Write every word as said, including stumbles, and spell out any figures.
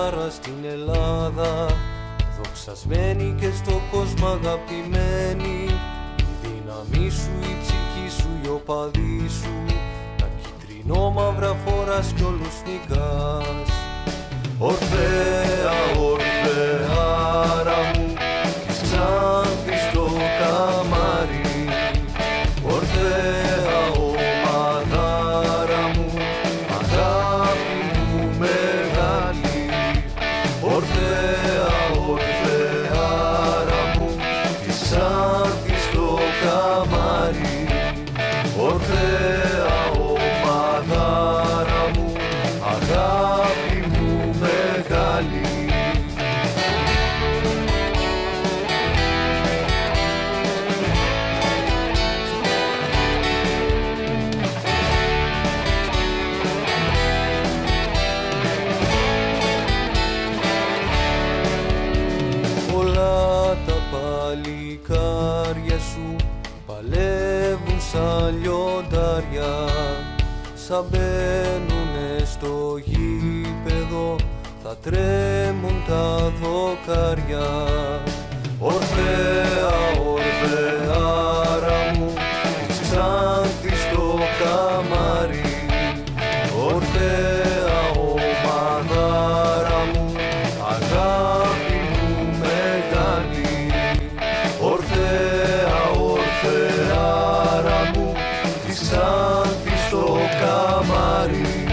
στάρα στην Ελλάδα, δοξασμένη και στο κόσμο αγαπημένη. Η δύναμή σου, η ψυχή σου, οι οπαδοί σου, τα κυτρινόμαυρα φοράς κι όλους νικάς. Ορφέα, Ορφεάρα μου, της Ξάνθης στο καμάρι. Ορφέα, ομαδάρα μου, αγάπη μου μεγάλη. Ορφέα, Ορφεάρα μου, της Ξάνθης στο καμάρι. Ορφέα, ομαδάρα μου, αγάπη μου μεγάλη. Πολλά τα παλικάρια σου παλεύουν σαν λιοντάρια, σαν μπαίνουνε στο γήπεδο θα τρέμουν τα δοκάρια. Ορφέα, Ορφεάρα μου, της Ξάνθης στο καμάρι. Ορφέα, ομαδάρα μου, αγάπη μου μεγάλη. Ορφέα, Ορφεάρα μου, της Ξάνθης στο καμάρι.